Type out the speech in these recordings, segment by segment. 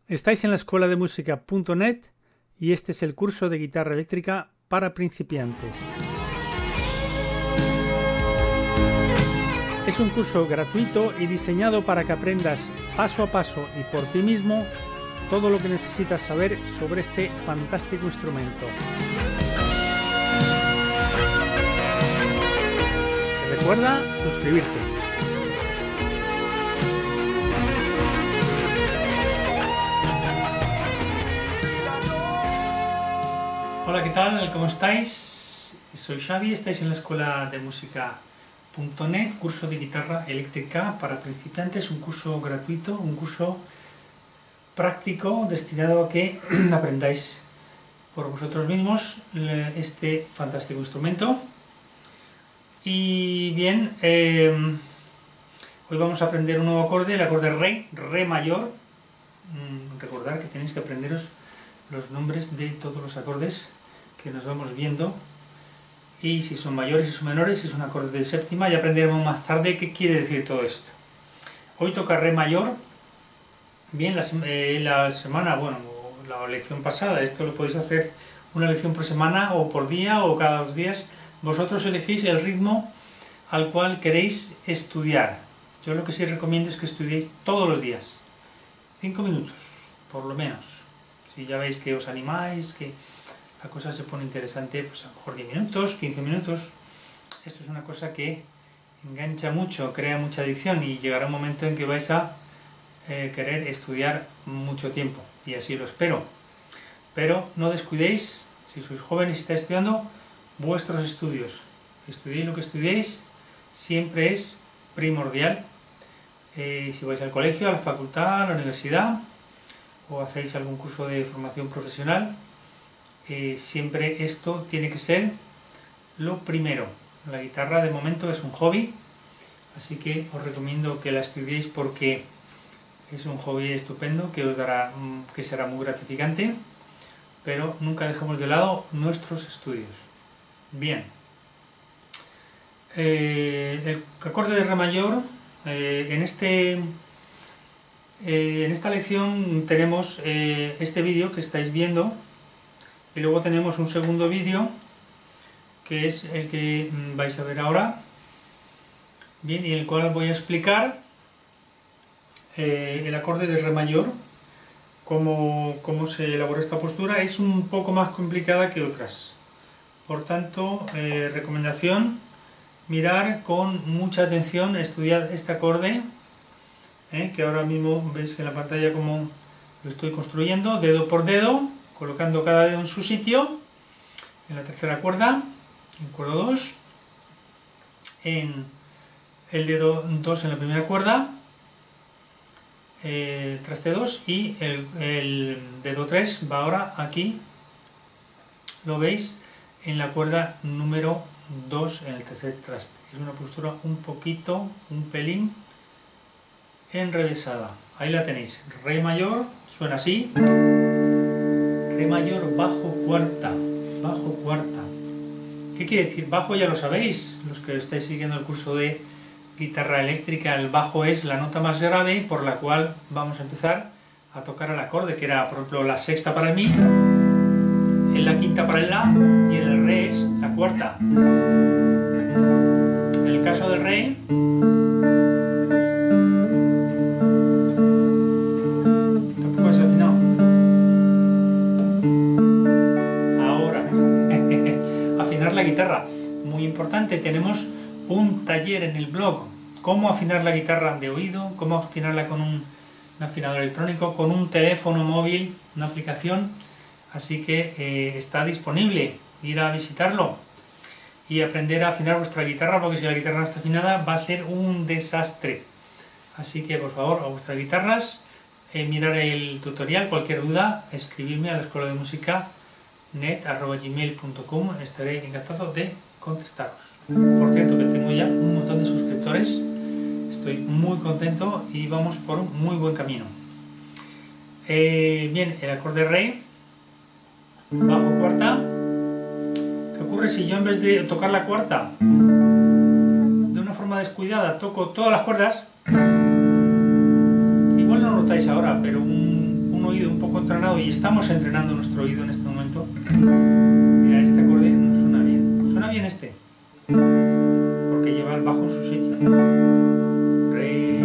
Estáis en la escuela de música.net y este es el curso de guitarra eléctrica para principiantes. Es un curso gratuito y diseñado para que aprendas paso a paso y por ti mismo todo lo que necesitas saber sobre este fantástico instrumento. Recuerda suscribirte. Hola, ¿qué tal? ¿Cómo estáis? Soy Xavi, estáis en la escuela de música.net, curso de guitarra eléctrica para principiantes, un curso gratuito, un curso práctico destinado a que aprendáis por vosotros mismos este fantástico instrumento. Y bien, hoy vamos a aprender un nuevo acorde, el acorde Re mayor. Recordad que tenéis que aprenderos los nombres de todos los acordes que nos vamos viendo, y si son mayores y si son menores, si es un acorde de séptima, y aprenderemos más tarde qué quiere decir todo esto. Hoy toca Re mayor. Bien, la semana, bueno, la lección pasada, esto lo podéis hacer una lección por semana o por día o cada 2 días. Vosotros elegís el ritmo al cual queréis estudiar. Yo lo que sí recomiendo es que estudiéis todos los días, 5 minutos, por lo menos. Si ya veis que os animáis, que la cosa se pone interesante, pues a lo mejor 10 minutos, 15 minutos. Esto es una cosa que engancha mucho, crea mucha adicción y llegará un momento en que vais a querer estudiar mucho tiempo, y así lo espero. Pero no descuidéis, si sois jóvenes y estáis estudiando, vuestros estudios. Estudiéis lo que estudiéis, siempre es primordial. Si vais al colegio, a la facultad, a la universidad, o hacéis algún curso de formación profesional, siempre esto tiene que ser lo primero. La guitarra de momento es un hobby, así que os recomiendo que la estudiéis porque es un hobby estupendo que os dará, que será muy gratificante, pero nunca dejemos de lado nuestros estudios. Bien, el acorde de Re mayor, en esta lección tenemos este vídeo que estáis viendo, y luego tenemos un segundo vídeo que es el que vais a ver ahora, bien, y en el cual voy a explicar el acorde de Re mayor, cómo se elabora esta postura. Es un poco más complicada que otras, por tanto, recomendación: mirar con mucha atención, estudiar este acorde, que ahora mismo veis en la pantalla cómo lo estoy construyendo, dedo por dedo, colocando cada dedo en su sitio, en la tercera cuerda, en cuerda 2, en el dedo 2 en la primera cuerda, traste 2, y el dedo 3 va ahora aquí, lo veis, en la cuerda número 2 en el tercer traste. Es una postura un pelín enrevesada. Ahí la tenéis. Re mayor, suena así. Re mayor, bajo cuarta. Bajo cuarta. ¿Qué quiere decir? Bajo ya lo sabéis, los que estáis siguiendo el curso de guitarra eléctrica. El bajo es la nota más grave por la cual vamos a empezar a tocar el acorde, que era, por ejemplo, la sexta para el mi, en la quinta para el la, y en el re es la cuarta. En el caso del re, tampoco has afinado. Ahora, afinar la guitarra, muy importante. Tenemos un taller en el blog, cómo afinar la guitarra de oído, cómo afinarla con un afinador electrónico, con un teléfono móvil, una aplicación. Así que está disponible, ir a visitarlo y aprender a afinar vuestra guitarra, porque si la guitarra no está afinada va a ser un desastre. Así que, por favor, a vuestras guitarras, mirar el tutorial. Cualquier duda, escribirme a la escuela de música net@gmail.com, estaré encantado de contestaros. Por cierto, que tengo ya un montón de suscriptores, estoy muy contento y vamos por un muy buen camino. Bien, el acorde Re, bajo cuarta. ¿Qué ocurre si yo, en vez de tocar la cuarta de una forma descuidada, toco todas las cuerdas? Igual no lo notáis ahora, pero un oído entrenado y estamos entrenando nuestro oído en este momento, mira, este acorde no suena bien. Suena bien este, porque lleva el bajo en su sitio. Re.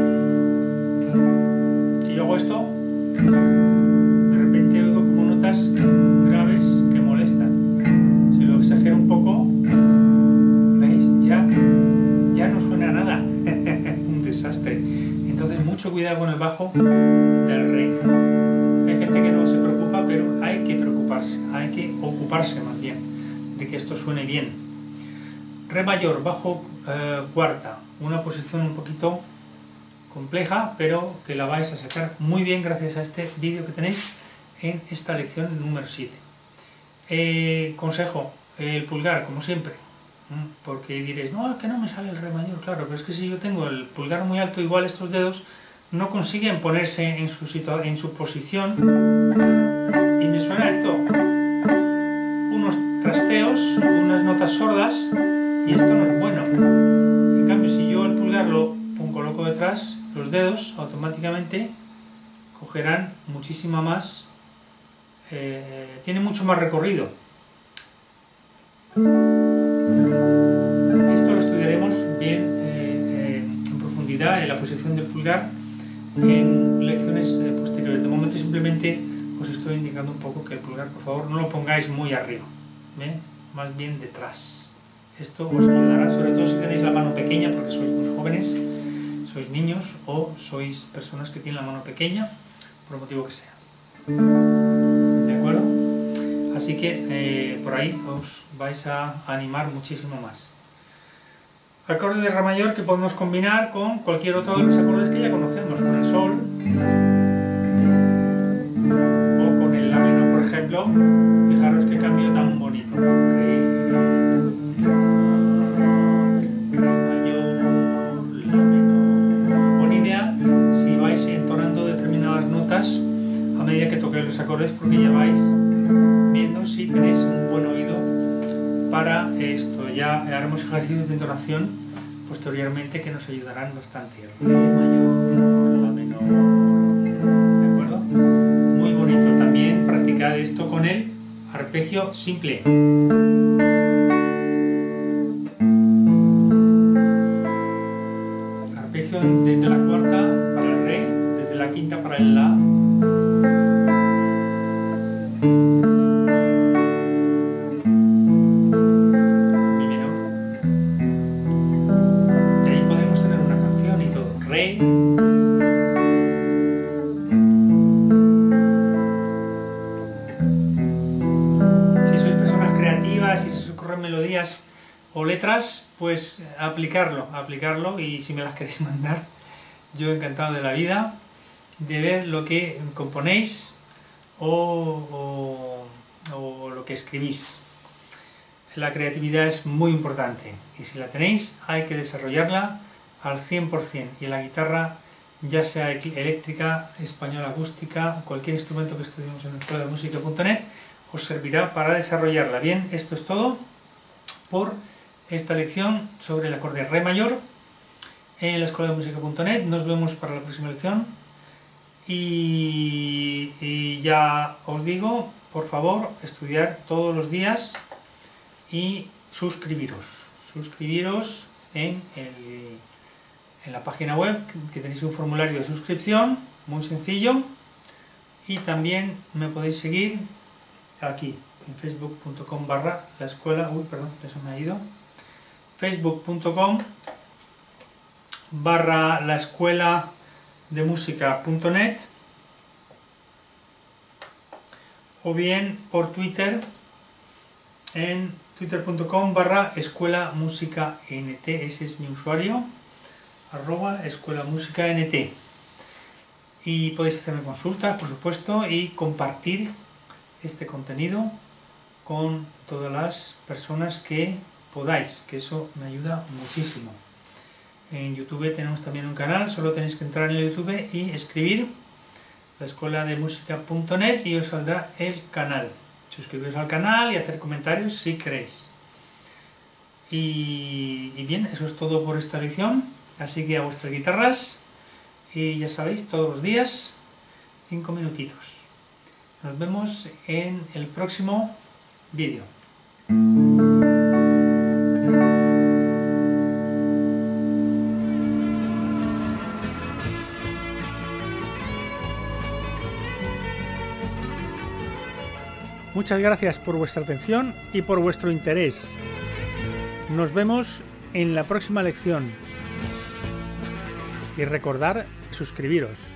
Si yo hago esto, de repente oigo como notas graves que molestan. Si lo exagero un poco, ¿veis? Ya no suena nada. Un desastre. Entonces mucho cuidado con el bajo del re. Hay gente que no se preocupa, pero hay que preocuparse, hay que ocuparse más bien de que esto suene bien. Re mayor, bajo cuarta, una posición un poquito compleja, pero que la vais a sacar muy bien gracias a este vídeo que tenéis en esta lección número 7. Consejo, el pulgar, como siempre, porque diréis, no, es que no me sale el re mayor, claro, pero es que si yo tengo el pulgar muy alto, igual estos dedos no consiguen ponerse en su posición y me suena esto, unos trasteos, unas notas sordas, y esto no es bueno. En cambio, si yo el pulgar lo coloco detrás, los dedos automáticamente cogerán muchísima más, tiene mucho más recorrido. Esto lo estudiaremos bien en profundidad en la posición del pulgar en lecciones posteriores. De momento simplemente os estoy indicando un poco que el pulgar, por favor, no lo pongáis muy arriba, más bien detrás. Esto os ayudará, sobre todo si tenéis la mano pequeña, porque sois muy jóvenes, sois niños o sois personas que tienen la mano pequeña, por el motivo que sea. ¿De acuerdo? Así que por ahí os vais a animar muchísimo más. Acorde de re mayor que podemos combinar con cualquier otro de los acordes que ya conocemos, con el sol o con el la menor, por ejemplo. Fijaros qué cambio tan bonito. Re mayor, la menor. Buena idea si vais entonando determinadas notas a medida que toquéis los acordes, porque ya vais viendo si tenéis un buen oído para esto. Ya haremos ejercicios de entonación posteriormente que nos ayudarán bastante. Re mayor, la menor. ¿De acuerdo? Muy bonito. También practicad esto con el arpegio simple. Arpegio desde la cuarta para el re, desde la quinta para el la. Melodías o letras, pues aplicarlo, y si me las queréis mandar, yo encantado de la vida de ver lo que componéis o lo que escribís. La creatividad es muy importante y si la tenéis hay que desarrollarla al 100%, y la guitarra, ya sea eléctrica, española, acústica, cualquier instrumento que estudiemos en la escuela de música.net os servirá para desarrollarla. Bien, esto es todo por esta lección sobre el acorde re mayor en la escuela de música.net. Nos vemos para la próxima lección y ya os digo, por favor, estudiar todos los días y suscribiros en la página web, que tenéis un formulario de suscripción muy sencillo, y también me podéis seguir aquí en facebook.com barra la escuela, eso me ha ido, facebook.com barra la escuela de música.net, o bien por Twitter en twitter.com barra escuela música nt, ese es mi usuario, @escuela música nt, y podéis hacerme consultas, por supuesto, y compartir este contenido con todas las personas que podáis, que eso me ayuda muchísimo. En YouTube tenemos también un canal, solo tenéis que entrar en el YouTube y escribir la escuela de música.net y os saldrá el canal. Suscribiros al canal y hacer comentarios si queréis. Y bien, eso es todo por esta lección, así que a vuestras guitarras, y ya sabéis, todos los días 5 minutitos. Nos vemos en el próximo vídeo. Muchas gracias por vuestra atención y por vuestro interés. Nos vemos en la próxima lección. Y recordar suscribiros.